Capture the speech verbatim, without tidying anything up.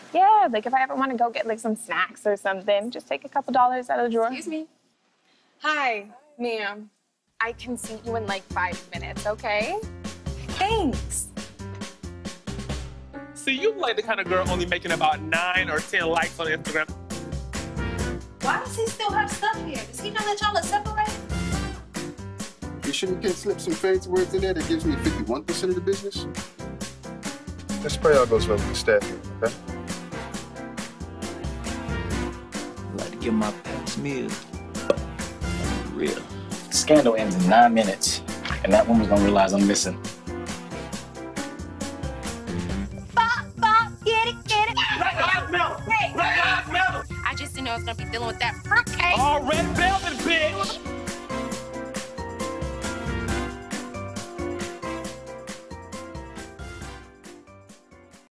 Yeah, like if I ever want to go get like some snacks or something, just take a couple dollars out of the drawer. Excuse me? Hi, ma'am. I can see you in like five minutes, okay? Thanks. See, you like the kind of girl only making about nine or ten likes on Instagram. Why does he still have stuff here? Does he know that y'all are separated? You shouldn't get slip some fancy words in there that gives me fifty-one percent of the business. Let's pray all goes well with the staff, okay? I'd like to give my pets meal. Real. The scandal ends in nine minutes, and that woman's gonna realize I'm missing. Bop, bop, get it, get it. Hey! I just didn't know I was gonna be dealing with that fruitcake. All red velvet, bitch!